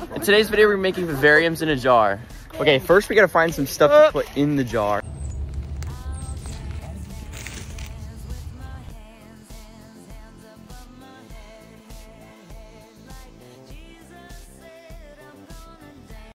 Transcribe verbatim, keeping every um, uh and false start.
In today's video, we're making vivariums in a jar. Okay, first we gotta find some stuff to put in the jar.